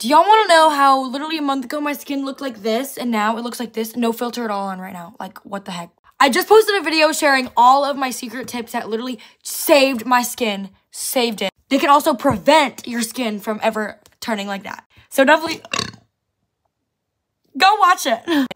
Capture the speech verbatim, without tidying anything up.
Do y'all want to know how literally a month ago my skin looked like this and now it looks like this? No filter at all on right now. Like, what the heck? I just posted a video sharing all of my secret tips that literally saved my skin. Saved it. They can also prevent your skin from ever turning like that. So definitely go watch it.